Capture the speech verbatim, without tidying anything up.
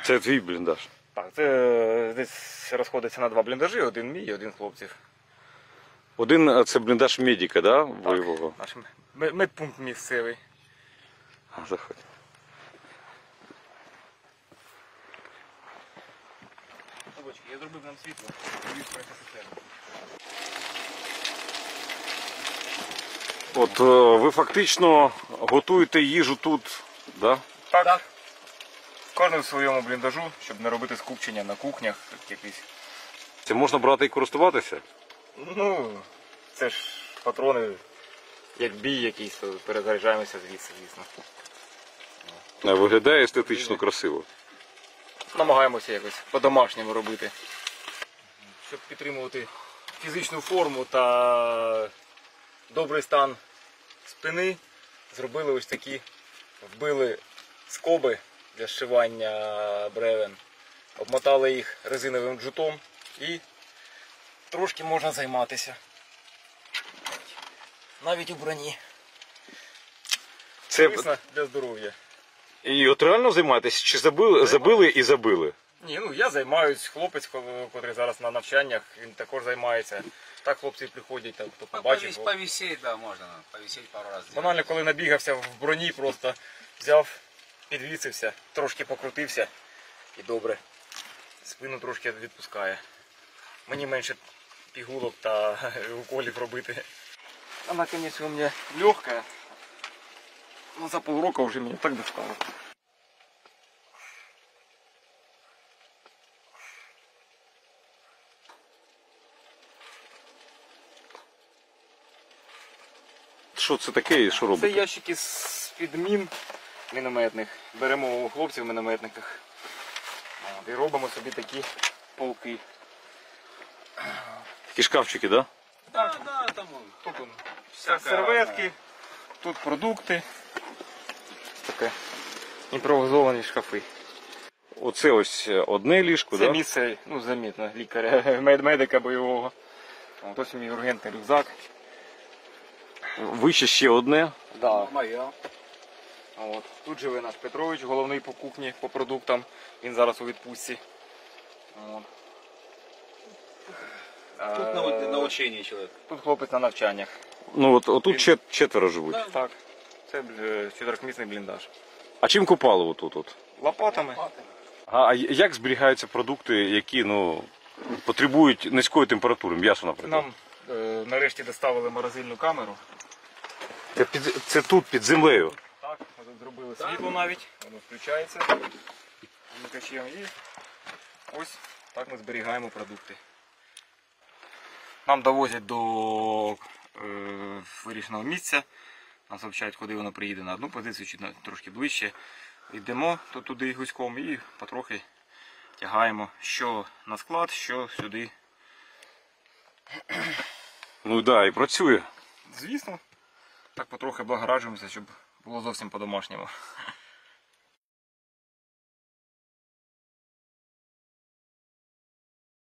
Це твій бліндаж? Так, це десь розходиться на два бліндажі, один мій і один хлопців. Один це бліндаж медика, да? Бойового? Наш медпункт місцевий. А, заходь. Я зробив нам світло. От ви фактично готуєте їжу тут, да? Так. так. Кожен в своєму бліндажу, щоб не робити скупчення на кухнях якісь. Це можна брати і користуватися? Ну, це ж патрони, як бій якийсь, то перезаряджаємося звідси, звісно. Виглядає естетично красиво. Намагаємося якось по-домашньому робити. Щоб підтримувати фізичну форму та добрий стан спини, зробили ось такі, вбили скоби для зшивання бревен, обмотали їх резиновим джутом і трошки можна займатися. Навіть у броні. Це корисно для здоров'я. І от реально займаєтесь? Чи забили, забили і забили? Ні, ну я займаюсь, хлопець, який зараз на навчаннях, він також займається. Так хлопці приходять, так, хто побачив. Повисеть, да, можна, повисеть пару разів. Банально, коли набігався в броні, просто взяв, підвісився, трошки покрутився і добре. Спину трошки відпускає. Мені менше пігулок та уколів робити. Вона, звісно, у мене легка. Ну, за полроку вже мені так достало. Що це таке і що Це робите? ящики з-під мін мінометних. Беремо у хлопців в мінометниках. І робимо собі такі полки. Такі шкафчики, так? Да? Да, да, там Тут он, всяка серветки, тут продукти. Таке імпровізовані шкафи. Оце ось одне ліжко, Це да? місце, ну замітно, лікаря, мед- медика бойового. От ось мій ургентний рюкзак. Вище ще одне. Да. моя. От. Тут живе наш Петрович, головний по кухні, по продуктам. Він зараз у відпустці. От. Тут Е, на, на учении человек. Тут хлопець на навчаннях. Ну от отут чет- четверо живуть. Да. Так. Це е, чотирьохмісний бліндаж. А чим купали отут? От? Лопатами. А а як зберігаються продукти, які ну, потребують низької температури? М'ясо, наприклад. Нам е, нарешті доставили морозильну камеру. Це, під, це тут, під землею. Так, ми тут зробили світло навіть, воно включається вмикачем і ось так ми зберігаємо продукти. Нам довозять до е, вирішеного місця, нас навчають, куди воно приїде на одну позицію чи на, трошки ближче. Йдемо то туди гуськом і потрохи тягаємо що на склад, що сюди. Ну так, да, і працює. Звісно, так потрохи благораджуємося, щоб було зовсім по-домашньому.